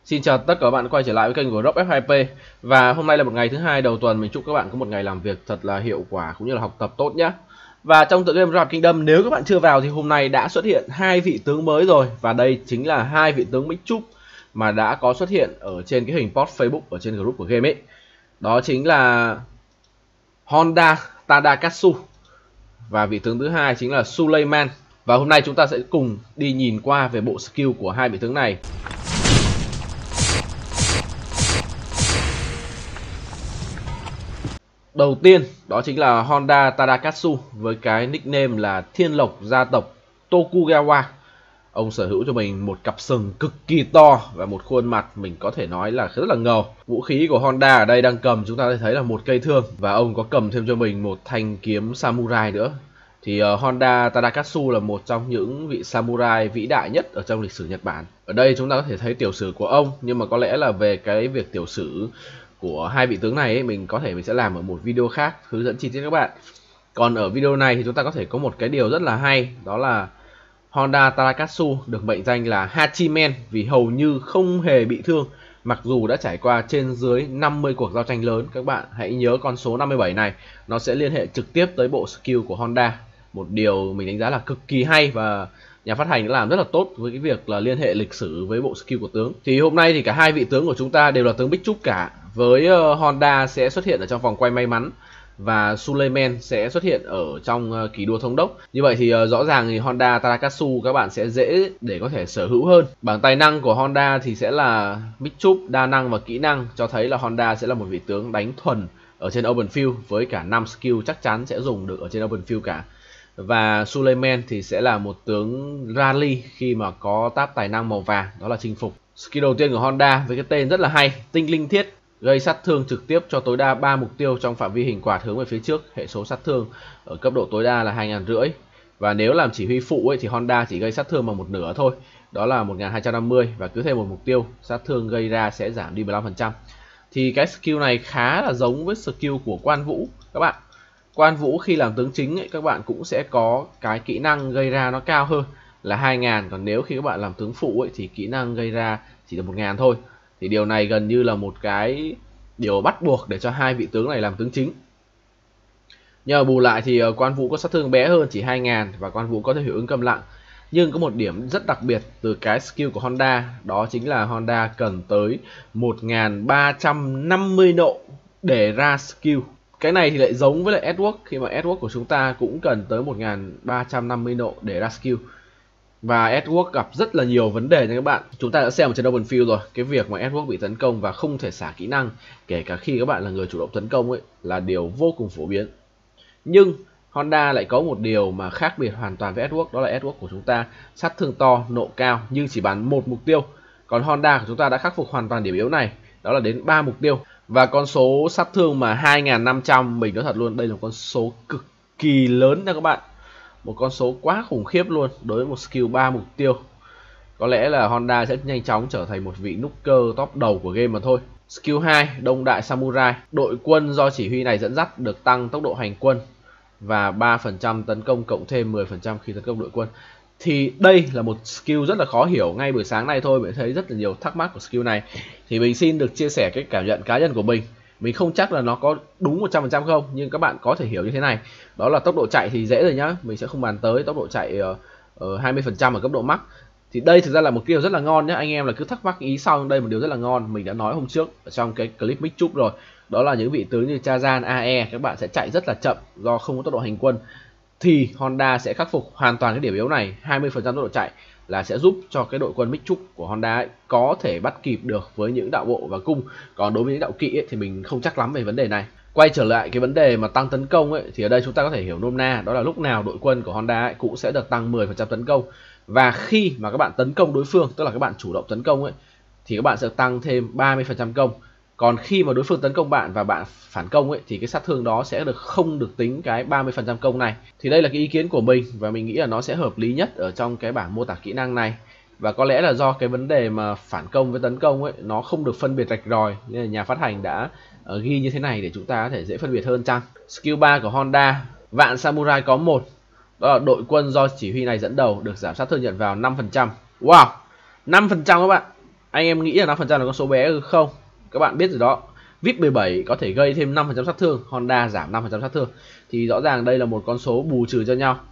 Xin chào tất cả các bạn đã quay trở lại với kênh của Rock F2P. Và hôm nay là một ngày thứ hai đầu tuần, mình chúc các bạn có một ngày làm việc thật là hiệu quả cũng như là học tập tốt nhé. Và trong tựa game Rock Kingdom, nếu các bạn chưa vào thì hôm nay đã xuất hiện hai vị tướng mới rồi, và đây chính là hai vị tướng Mix Chup mà đã có xuất hiện ở trên cái hình post Facebook ở trên group của game ấy. Đó chính là Honda Tadakatsu và vị tướng thứ hai chính là Suleiman. Và hôm nay chúng ta sẽ cùng đi nhìn qua về bộ skill của hai vị tướng này. Đầu tiên đó chính là Honda Tadakatsu với cái nickname là Thiên Lộc gia tộc Tokugawa. Ông sở hữu cho mình một cặp sừng cực kỳ to và một khuôn mặt mình có thể nói là rất là ngầu. Vũ khí của Honda ở đây đang cầm, chúng ta thấy là một cây thương, và ông có cầm thêm cho mình một thanh kiếm samurai nữa. Thì Honda Tadakatsu là một trong những vị samurai vĩ đại nhất ở trong lịch sử Nhật Bản. Ở đây chúng ta có thể thấy tiểu sử của ông, nhưng mà có lẽ là về cái việc tiểu sử của hai vị tướng này ấy, mình sẽ làm ở một video khác hướng dẫn chi tiết các bạn. Còn ở video này thì chúng ta có thể có một cái điều rất là hay, đó là Honda Tadakatsu được mệnh danh là Hachimen vì hầu như không hề bị thương mặc dù đã trải qua trên dưới 50 cuộc giao tranh lớn. Các bạn hãy nhớ con số 57 này, nó sẽ liên hệ trực tiếp tới bộ skill của Honda. Một điều mình đánh giá là cực kỳ hay, và nhà phát hành đã làm rất là tốt với cái việc là liên hệ lịch sử với bộ skill của tướng. Thì hôm nay thì cả hai vị tướng của chúng ta đều là tướng Mix Chup cả. Với Honda sẽ xuất hiện ở trong vòng quay may mắn và Suleiman sẽ xuất hiện ở trong kỳ đua thống đốc. Như vậy thì rõ ràng thì Honda Tadakatsu các bạn sẽ dễ để có thể sở hữu hơn. Bảng tài năng của Honda thì sẽ là Mix Chup, đa năng và kỹ năng, cho thấy là Honda sẽ là một vị tướng đánh thuần ở trên open field với cả 5 skill chắc chắn sẽ dùng được ở trên open field cả. Và Suleiman thì sẽ là một tướng rally khi mà có tab tài năng màu vàng, đó là chinh phục. Skill đầu tiên của Honda với cái tên rất là hay, Tinh linh thiết, gây sát thương trực tiếp cho tối đa 3 mục tiêu trong phạm vi hình quạt hướng về phía trước. Hệ số sát thương ở cấp độ tối đa là 2.500. Và nếu làm chỉ huy phụ ấy, thì Honda chỉ gây sát thương bằng một nửa thôi, đó là 1.250, và cứ thêm một mục tiêu sát thương gây ra sẽ giảm đi 15%. Thì cái skill này khá là giống với skill của Quan Vũ các bạn. Quan Vũ khi làm tướng chính ấy, các bạn cũng sẽ có cái kỹ năng gây ra nó cao hơn là 2.000, còn nếu khi các bạn làm tướng phụ ấy, thì kỹ năng gây ra chỉ được 1.000 thôi. Thì điều này gần như là một cái điều bắt buộc để cho hai vị tướng này làm tướng chính. Nhờ bù lại thì Quan Vũ có sát thương bé hơn, chỉ 2.000, và Quan Vũ có thể hiệu ứng câm lặng. Nhưng có một điểm rất đặc biệt từ cái skill của Honda, đó chính là Honda cần tới 1.350 nộ để ra skill. Cái này thì lại giống với lại Edward, khi mà Edward của chúng ta cũng cần tới 1.350 nộ để ra skill. Và Edward gặp rất là nhiều vấn đề nha các bạn. Chúng ta đã xem ở trên open field rồi, cái việc mà Edward bị tấn công và không thể xả kỹ năng kể cả khi các bạn là người chủ động tấn công ấy là điều vô cùng phổ biến. Nhưng Honda lại có một điều mà khác biệt hoàn toàn với Edward, đó là Edward của chúng ta sát thương to, nộ cao nhưng chỉ bắn một mục tiêu. Còn Honda của chúng ta đã khắc phục hoàn toàn điểm yếu này, đó là đến 3 mục tiêu. Và con số sát thương mà 2.500, mình nói thật luôn, đây là một con số cực kỳ lớn nha các bạn. Một con số quá khủng khiếp luôn đối với một skill 3 mục tiêu. Có lẽ là Honda sẽ nhanh chóng trở thành một vị nooker top đầu của game mà thôi. Skill 2, Đông Đại Samurai. Đội quân do chỉ huy này dẫn dắt được tăng tốc độ hành quân và 3% tấn công cộng thêm 10% khi tấn công đội quân. Thì đây là một skill rất là khó hiểu. Ngay buổi sáng nay thôi mình thấy rất là nhiều thắc mắc của skill này. Thì mình xin được chia sẻ cái cảm nhận cá nhân của mình. Mình không chắc là nó có đúng 100% không, nhưng các bạn có thể hiểu như thế này. Đó là tốc độ chạy thì dễ rồi nhá, mình sẽ không bàn tới tốc độ chạy 20% ở cấp độ max. Thì đây thực ra là một điều rất là ngon nhá, anh em là cứ thắc mắc ý sau, đây một điều rất là ngon. Mình đã nói hôm trước ở trong cái clip Mix Chup rồi. Đó là những vị tướng như Chazan, AE các bạn sẽ chạy rất là chậm do không có tốc độ hành quân. Thì Honda sẽ khắc phục hoàn toàn cái điểm yếu này, 20% tốc độ chạy là sẽ giúp cho cái đội quân Mix Chup của Honda ấy có thể bắt kịp được với những đạo bộ và cung. Còn đối với những đạo kỵ ấy, thì mình không chắc lắm về vấn đề này. Quay trở lại cái vấn đề mà tăng tấn công ấy, thì ở đây chúng ta có thể hiểu nôm na, đó là lúc nào đội quân của Honda ấy cũng sẽ được tăng 10% tấn công. Và khi mà các bạn tấn công đối phương, tức là các bạn chủ động tấn công ấy, thì các bạn sẽ tăng thêm 30% công. Còn khi mà đối phương tấn công bạn và bạn phản công ấy, thì cái sát thương đó sẽ không được tính cái 30% công này. Thì đây là cái ý kiến của mình, và mình nghĩ là nó sẽ hợp lý nhất ở trong cái bảng mô tả kỹ năng này. Và có lẽ là do cái vấn đề mà phản công với tấn công ấy nó không được phân biệt rạch ròi, nên là nhà phát hành đã ghi như thế này để chúng ta có thể dễ phân biệt hơn chăng. Skill 3 của Honda, Vạn Samurai có một, đó là đội quân do chỉ huy này dẫn đầu được giảm sát thương nhận vào 5%. Wow, 5% các bạn. Anh em nghĩ là 5% là con số bé không? Các bạn biết rồi đó, VIP 17 có thể gây thêm 5% sát thương, Honda giảm 5% sát thương. Thì rõ ràng đây là một con số bù trừ cho nhau.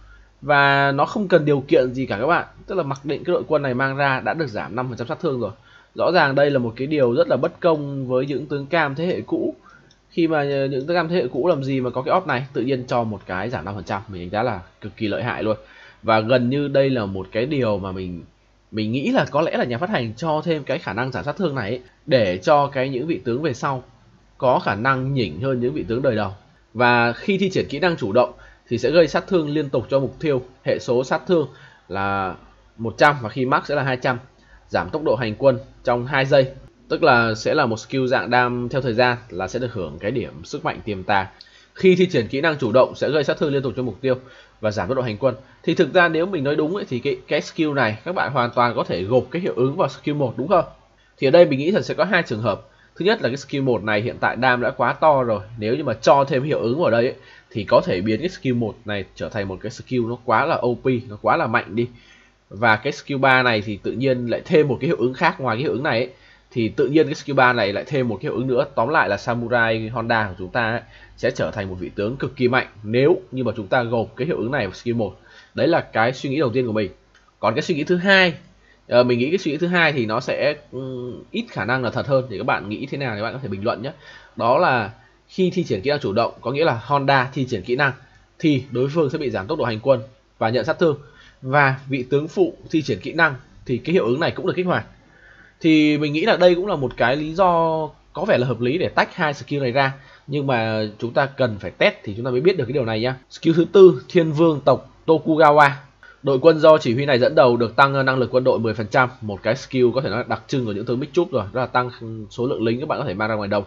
Và nó không cần điều kiện gì cả các bạn. Tức là mặc định cái đội quân này mang ra đã được giảm 5% sát thương rồi. Rõ ràng đây là một cái điều rất là bất công với những tướng cam thế hệ cũ. Khi mà những tướng cam thế hệ cũ làm gì mà có cái op này, tự nhiên cho một cái giảm 5%, mình đánh giá là cực kỳ lợi hại luôn. Và gần như đây là một cái điều mà mình nghĩ là có lẽ là nhà phát hành cho thêm cái khả năng giảm sát thương này ấy, để cho những vị tướng về sau có khả năng nhỉnh hơn những vị tướng đời đầu. Và khi thi triển kỹ năng chủ động thì sẽ gây sát thương liên tục cho mục tiêu, hệ số sát thương là 100 và khi max sẽ là 200, giảm tốc độ hành quân trong 2 giây. Tức là sẽ là một skill dạng đam theo thời gian, là sẽ được hưởng cái điểm sức mạnh tiềm tàng. Khi thi triển kỹ năng chủ động sẽ gây sát thương liên tục cho mục tiêu và giảm tốc độ hành quân. Thì thực ra nếu mình nói đúng ấy, thì cái skill này các bạn hoàn toàn có thể gộp cái hiệu ứng vào skill 1 đúng không? Thì ở đây mình nghĩ là sẽ có hai trường hợp. Thứ nhất là cái skill 1 này hiện tại đam đã quá to rồi, nếu như mà cho thêm hiệu ứng vào đây ấy, thì có thể biến cái skill 1 này trở thành một cái skill nó quá là OP, nó quá là mạnh đi. Và cái skill 3 này thì tự nhiên lại thêm một cái hiệu ứng khác ngoài cái hiệu ứng này ấy, thì tự nhiên cái skill 3 này lại thêm một cái hiệu ứng nữa. Tóm lại là Samurai Honda của chúng ta ấy, sẽ trở thành một vị tướng cực kỳ mạnh nếu như mà chúng ta gộp cái hiệu ứng này vào skill 1. Đấy là cái suy nghĩ đầu tiên của mình. Còn cái suy nghĩ thứ hai, mình nghĩ cái suy nghĩ thứ hai thì nó sẽ ít khả năng là thật hơn. Thì các bạn nghĩ thế nào thì các bạn có thể bình luận nhé. Đó là khi thi triển kỹ năng chủ động, có nghĩa là Honda thi triển kỹ năng thì đối phương sẽ bị giảm tốc độ hành quân và nhận sát thương. Và vị tướng phụ thi triển kỹ năng thì cái hiệu ứng này cũng được kích hoạt. Thì mình nghĩ là đây cũng là một cái lý do có vẻ là hợp lý để tách hai skill này ra. Nhưng mà chúng ta cần phải test thì chúng ta mới biết được cái điều này nhá. Skill thứ tư, Thiên Vương tộc Tokugawa. Đội quân do chỉ huy này dẫn đầu được tăng năng lực quân đội 10%. Một cái skill có thể nói đặc trưng của những tướng Big Troop rồi. Đó là tăng số lượng lính các bạn có thể mang ra ngoài đồng.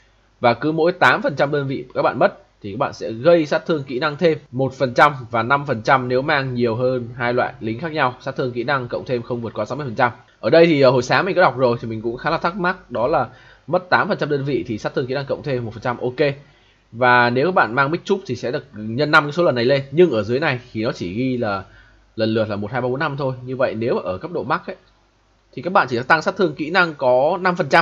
Và cứ mỗi 8% đơn vị các bạn mất thì các bạn sẽ gây sát thương kỹ năng thêm 1% và 5% nếu mang nhiều hơn hai loại lính khác nhau. Sát thương kỹ năng cộng thêm không vượt qua 60%. Ở đây thì hồi sáng mình có đọc rồi thì mình cũng khá là thắc mắc, đó là mất 8% đơn vị thì sát thương kỹ năng cộng thêm 1%, ok. Và nếu các bạn mang Big Troop thì sẽ được nhân 5 cái số lần này lên, nhưng ở dưới này thì nó chỉ ghi là lần lượt là 1, 2, 3, 4, 5 thôi. Như vậy nếu ở cấp độ max ấy thì các bạn chỉ tăng sát thương kỹ năng có 5%.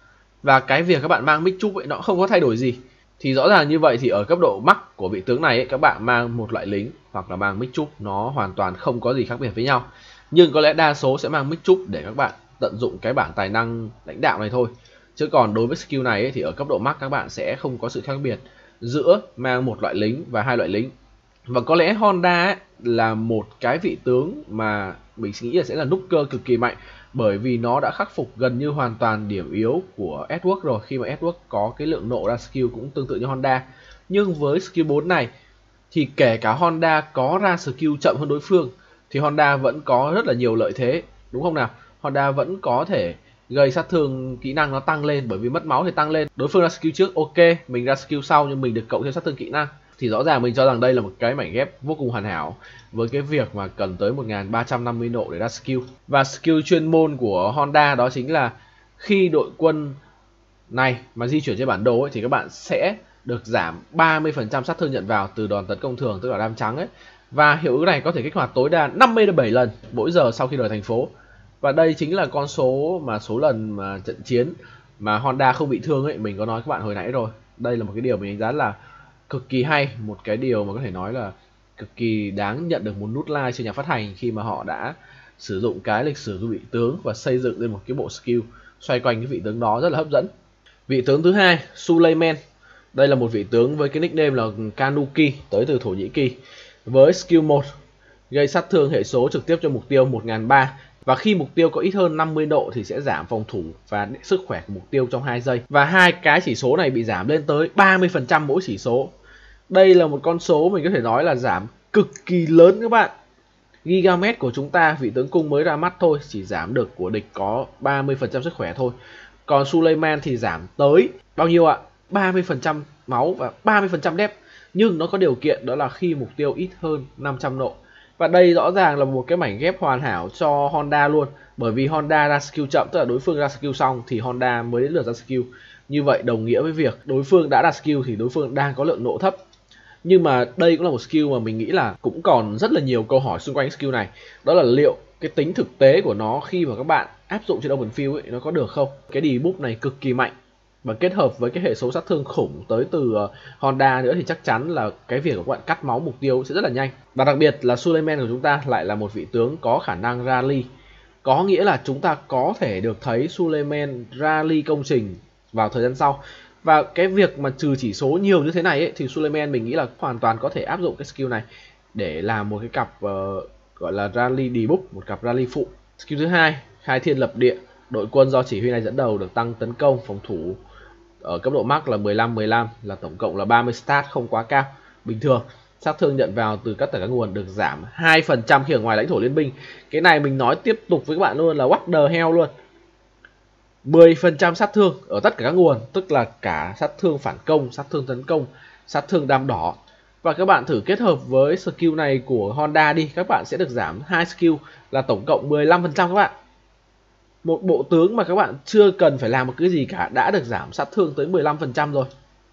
Và cái việc các bạn mang Big Troop ấy nó không có thay đổi gì. Thì rõ ràng như vậy thì ở cấp độ max của vị tướng này ấy, các bạn mang một loại lính hoặc là mang Big Troop nó hoàn toàn không có gì khác biệt với nhau. Nhưng có lẽ đa số sẽ mang Big Troop để các bạn tận dụng cái bảng tài năng lãnh đạo này thôi. Chứ còn đối với skill này ấy, thì ở cấp độ max các bạn sẽ không có sự khác biệt giữa mang một loại lính và hai loại lính. Và có lẽ Honda ấy là một cái vị tướng mà mình nghĩ là sẽ là nút cơ cực kỳ mạnh, bởi vì nó đã khắc phục gần như hoàn toàn điểm yếu của Edward rồi, khi mà Edward có cái lượng nộ ra skill cũng tương tự như Honda. Nhưng với skill 4 này thì kể cả Honda có ra skill chậm hơn đối phương thì Honda vẫn có rất là nhiều lợi thế, đúng không nào? Honda vẫn có thể gây sát thương kỹ năng nó tăng lên, bởi vì mất máu thì tăng lên. Đối phương ra skill trước, ok, mình ra skill sau nhưng mình được cộng thêm sát thương kỹ năng. Thì rõ ràng mình cho rằng đây là một cái mảnh ghép vô cùng hoàn hảo với cái việc mà cần tới 1350 nộ để ra skill. Và skill chuyên môn của Honda đó chính là khi đội quân này mà di chuyển trên bản đồ ấy, thì các bạn sẽ được giảm 30% sát thương nhận vào từ đòn tấn công thường, tức là đam trắng ấy. Và hiệu ứng này có thể kích hoạt tối đa 57 lần mỗi giờ sau khi rời thành phố. Và đây chính là con số lần mà trận chiến mà Honda không bị thương ấy, mình có nói các bạn hồi nãy rồi. Đây là một cái điều mình đánh giá là cực kỳ hay, một cái điều mà có thể nói là cực kỳ đáng nhận được một nút like cho nhà phát hành, khi mà họ đã sử dụng cái lịch sử của vị tướng và xây dựng lên một cái bộ skill xoay quanh cái vị tướng đó rất là hấp dẫn. Vị tướng thứ hai, Suleiman. Đây là một vị tướng với cái nickname là Kanuki, tới từ Thổ Nhĩ Kỳ. Với skill 1, gây sát thương hệ số trực tiếp cho mục tiêu 1003. Và khi mục tiêu có ít hơn 50 độ thì sẽ giảm phòng thủ và sức khỏe của mục tiêu trong 2 giây. Và hai cái chỉ số này bị giảm lên tới 30% mỗi chỉ số. Đây là một con số mình có thể nói là giảm cực kỳ lớn các bạn. Gigamet của chúng ta, vị tướng cung mới ra mắt thôi, chỉ giảm được của địch có 30% sức khỏe thôi. Còn Suleiman thì giảm tới bao nhiêu ạ? 30% máu và 30% depth. Nhưng nó có điều kiện, đó là khi mục tiêu ít hơn 500 độ. Và đây rõ ràng là một cái mảnh ghép hoàn hảo cho Honda luôn. Bởi vì Honda ra skill chậm, tức là đối phương ra skill xong thì Honda mới đến lượt ra skill. Như vậy đồng nghĩa với việc đối phương đã đạt skill thì đối phương đang có lượng nộ thấp. Nhưng mà đây cũng là một skill mà mình nghĩ là cũng còn rất là nhiều câu hỏi xung quanh skill này. Đó là liệu cái tính thực tế của nó khi mà các bạn áp dụng trên open field ấy nó có được không. Cái debuff này cực kỳ mạnh và kết hợp với cái hệ số sát thương khủng tới từ Honda nữa thì chắc chắn là cái việc của các bạn cắt máu mục tiêu sẽ rất là nhanh. Và đặc biệt là Suleiman của chúng ta lại là một vị tướng có khả năng rally, có nghĩa là chúng ta có thể được thấy Suleiman rally công trình vào thời gian sau. Và cái việc mà trừ chỉ số nhiều như thế này ấy, thì Suleiman mình nghĩ là hoàn toàn có thể áp dụng cái skill này để làm một cái cặp gọi là rally debuff, một cặp rally phụ. Skill thứ hai, khai thiên lập địa. Đội quân do chỉ huy này dẫn đầu được tăng tấn công, phòng thủ ở cấp độ max là 15 là tổng cộng là 30 stat, không quá cao. Bình thường sát thương nhận vào từ tất cả các nguồn được giảm 2% khi ở ngoài lãnh thổ liên minh. Cái này mình nói tiếp tục với các bạn luôn là what the hell luôn. 10% sát thương ở tất cả các nguồn, tức là cả sát thương phản công, sát thương tấn công, sát thương đam đỏ. Và các bạn thử kết hợp với skill này của Honda đi, các bạn sẽ được giảm 2 skill là tổng cộng 15% các bạn. Một bộ tướng mà các bạn chưa cần phải làm một cái gì cả đã được giảm sát thương tới 15% rồi.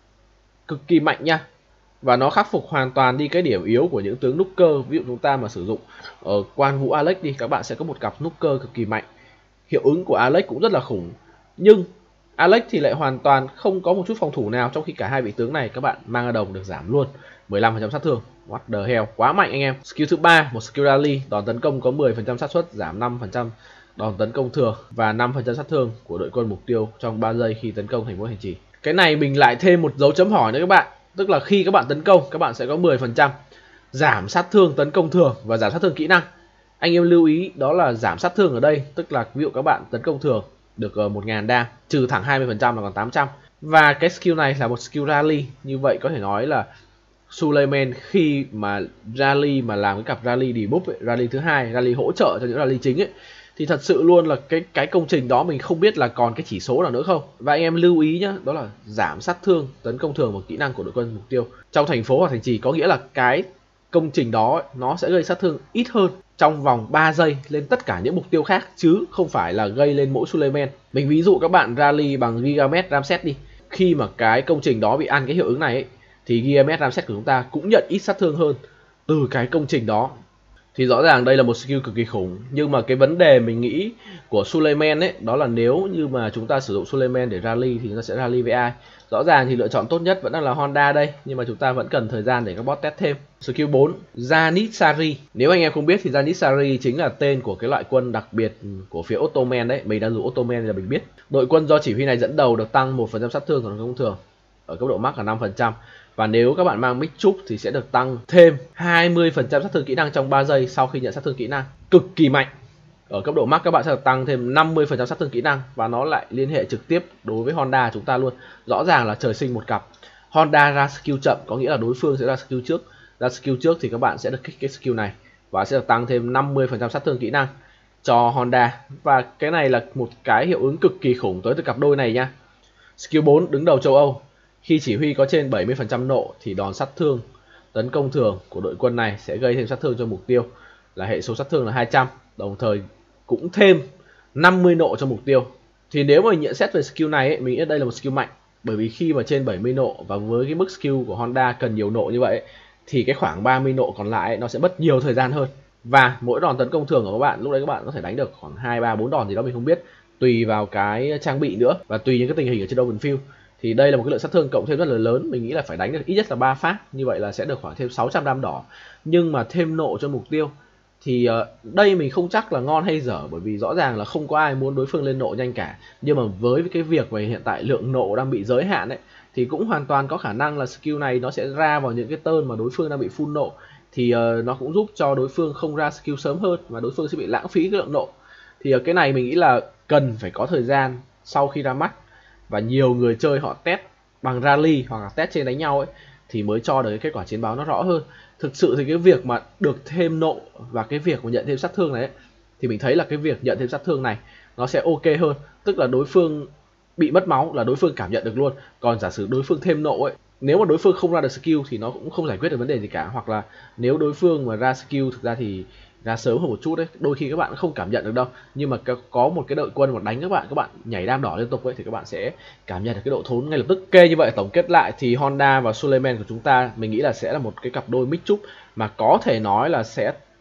Cực kỳ mạnh nha. Và nó khắc phục hoàn toàn đi cái điểm yếu của những tướng Nuker. Ví dụ chúng ta mà sử dụng ở Quan Vũ Alex đi, các bạn sẽ có một cặp Nuker cực kỳ mạnh. Hiệu ứng của Alex cũng rất là khủng. Nhưng Alex thì lại hoàn toàn không có một chút phòng thủ nào, trong khi cả hai vị tướng này các bạn mang ra đồng được giảm luôn 15% sát thương. What the hell, quá mạnh anh em. Skill thứ 3, một skill rally, đòn tấn công có 10% xác suất giảm 5% đòn tấn công thường và 5% sát thương của đội quân mục tiêu trong 3 giây khi tấn công thành mỗi hành trì. Cái này mình lại thêm một dấu chấm hỏi nữa các bạn. Tức là khi các bạn tấn công, các bạn sẽ có 10% giảm sát thương tấn công thường và giảm sát thương kỹ năng. Anh em lưu ý đó là giảm sát thương ở đây, tức là ví dụ các bạn tấn công thường được 1000 đam, trừ thẳng 20% là còn 800. Và cái skill này là một skill rally, như vậy có thể nói là Suleiman khi mà rally mà làm cái cặp rally debuff ấy, rally thứ hai, rally hỗ trợ cho những rally chính ấy, thì thật sự luôn là cái công trình đó mình không biết là còn cái chỉ số nào nữa không. Và anh em lưu ý nhá, đó là giảm sát thương tấn công thường và kỹ năng của đội quân mục tiêu trong thành phố hoặc thành trì, có nghĩa là cái công trình đó ấy, nó sẽ gây sát thương ít hơn trong vòng 3 giây lên tất cả những mục tiêu khác, chứ không phải là gây lên mỗi Suleiman. Mình ví dụ các bạn rally bằng Gigamet Ramset đi, khi mà cái công trình đó bị ăn cái hiệu ứng này ấy, thì Gigamet Ramset của chúng ta cũng nhận ít sát thương hơn từ cái công trình đó. Thì rõ ràng đây là một skill cực kỳ khủng. Nhưng mà cái vấn đề mình nghĩ của Suleiman ấy, đó là nếu như mà chúng ta sử dụng Suleiman để rally thì chúng ta sẽ rally với ai? Rõ ràng thì lựa chọn tốt nhất vẫn là Honda đây, nhưng mà chúng ta vẫn cần thời gian để các bot test thêm. Skill 4, Janitsary. Nếu anh em không biết thì Janitsary chính là tên của cái loại quân đặc biệt của phía Ottoman đấy. Mình đang dùng Ottoman là mình biết. Đội quân do chỉ huy này dẫn đầu được tăng 1% sát thương còn không thường, ở cấp độ max là 5%. Và nếu các bạn mang Mix Trúc thì sẽ được tăng thêm 20% sát thương kỹ năng trong 3 giây sau khi nhận sát thương kỹ năng. Cực kỳ mạnh. Ở cấp độ max các bạn sẽ được tăng thêm 50% sát thương kỹ năng, và nó lại liên hệ trực tiếp đối với Honda chúng ta luôn. Rõ ràng là trời sinh một cặp. Honda ra skill chậm, có nghĩa là đối phương sẽ ra skill trước. Ra skill trước thì các bạn sẽ được kích cái skill này và sẽ được tăng thêm 50% sát thương kỹ năng cho Honda. Và cái này là một cái hiệu ứng cực kỳ khủng tới từ cặp đôi này nha. Skill 4, đứng đầu châu Âu. Khi chỉ huy có trên 70% nộ thì đòn sát thương tấn công thường của đội quân này sẽ gây thêm sát thương cho mục tiêu là hệ số sát thương là 200, đồng thời cũng thêm 50 nộ cho mục tiêu. Thì nếu mà nhận xét về skill này ấy, mình nghĩ đây là một skill mạnh, bởi vì khi mà trên 70 nộ và với cái mức skill của Honda cần nhiều nộ như vậy ấy, thì cái khoảng 30 nộ còn lại ấy, nó sẽ mất nhiều thời gian hơn. Và mỗi đòn tấn công thường của các bạn lúc đấy các bạn có thể đánh được khoảng 2, 3, 4 đòn gì đó mình không biết, tùy vào cái trang bị nữa và tùy những cái tình hình ở trên open field. Thì đây là một cái lượng sát thương cộng thêm rất là lớn, mình nghĩ là phải đánh được ít nhất là 3 phát, như vậy là sẽ được khoảng thêm 600 đam đỏ. Nhưng mà thêm nộ cho mục tiêu thì đây mình không chắc là ngon hay dở, bởi vì rõ ràng là không có ai muốn đối phương lên nộ nhanh cả. Nhưng mà với cái việc về hiện tại lượng nộ đang bị giới hạn ấy, thì cũng hoàn toàn có khả năng là skill này nó sẽ ra vào những cái turn mà đối phương đang bị full nộ, thì nó cũng giúp cho đối phương không ra skill sớm hơn và đối phương sẽ bị lãng phí cái lượng nộ. Thì cái này mình nghĩ là cần phải có thời gian sau khi ra mắt và nhiều người chơi họ test bằng rally hoặc là test trên đánh nhau ấy, thì mới cho được cái kết quả chiến báo nó rõ hơn. Thực sự thì cái việc mà được thêm nộ và cái việc mà nhận thêm sát thương này ấy, thì mình thấy là cái việc nhận thêm sát thương này nó sẽ ok hơn. Tức là đối phương bị mất máu là đối phương cảm nhận được luôn. Còn giả sử đối phương thêm nộ ấy, nếu mà đối phương không ra được skill thì nó cũng không giải quyết được vấn đề gì cả. Hoặc là nếu đối phương mà ra skill thực ra thì ra sớm hơn một chút đấy, đôi khi các bạn không cảm nhận được đâu, nhưng mà có một cái đội quân mà đánh các bạn nhảy đam đỏ liên tục ấy, thì các bạn sẽ cảm nhận được cái độ thốn ngay lập tức. Ok, như vậy tổng kết lại thì Honda và Suleiman của chúng ta mình nghĩ là sẽ là một cái cặp đôi mix trúc mà có thể nói là sẽ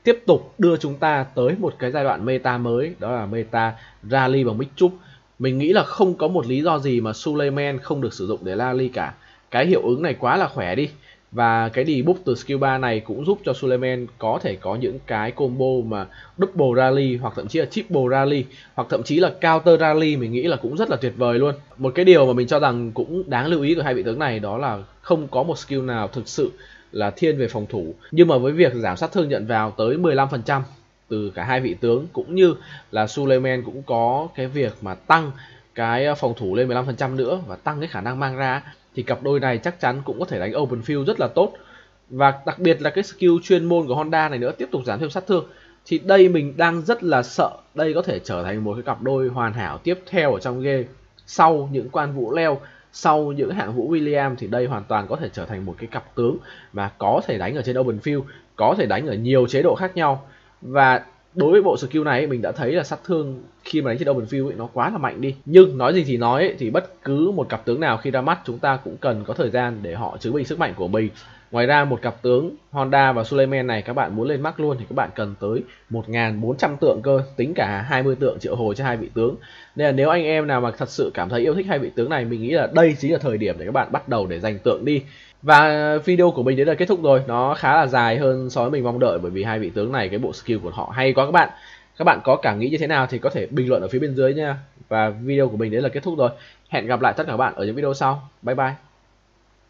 tiếp tục đưa chúng ta tới một cái giai đoạn meta mới, đó là meta rally bằng Mixchup. Mình nghĩ là không có một lý do gì mà Suleiman không được sử dụng để rally cả. Cái hiệu ứng này quá là khỏe đi. Và cái debuff từ skill 3 này cũng giúp cho Suleiman có thể có những cái combo mà double rally hoặc thậm chí là triple rally hoặc thậm chí là counter rally, mình nghĩ là cũng rất là tuyệt vời luôn. Một cái điều mà mình cho rằng cũng đáng lưu ý của hai vị tướng này đó là không có một skill nào thực sự là thiên về phòng thủ, nhưng mà với việc giảm sát thương nhận vào tới 15% từ cả hai vị tướng, cũng như là Suleiman cũng có cái việc mà tăng cái phòng thủ lên 15% nữa và tăng cái khả năng mang ra, thì cặp đôi này chắc chắn cũng có thể đánh open field rất là tốt. Và đặc biệt là cái skill chuyên môn của Honda này nữa tiếp tục giảm thêm sát thương, thì đây mình đang rất là sợ đây có thể trở thành một cái cặp đôi hoàn hảo tiếp theo ở trong game. Sau những quan vũ leo, sau những hạng vũ William, thì đây hoàn toàn có thể trở thành một cái cặp tướng mà có thể đánh ở trên open field, có thể đánh ở nhiều chế độ khác nhau. Và đối với bộ skill này mình đã thấy là sát thương khi mà đánh trên open field ấy, nó quá là mạnh đi. Nhưng nói gì thì nói ấy, thì bất cứ một cặp tướng nào khi ra mắt chúng ta cũng cần có thời gian để họ chứng minh sức mạnh của mình. Ngoài ra một cặp tướng Honda và Suleiman này các bạn muốn lên max luôn thì các bạn cần tới 1400 tượng cơ, tính cả 20 tượng triệu hồi cho hai vị tướng. Nên là nếu anh em nào mà thật sự cảm thấy yêu thích hai vị tướng này, mình nghĩ là đây chính là thời điểm để các bạn bắt đầu để dành tượng đi. Và video của mình đến là kết thúc rồi, nó khá là dài hơn so với mình mong đợi, bởi vì hai vị tướng này cái bộ skill của họ hay quá các bạn. Các bạn có cảm nghĩ như thế nào thì có thể bình luận ở phía bên dưới nha. Và video của mình đến là kết thúc rồi. Hẹn gặp lại tất cả các bạn ở những video sau. Bye bye.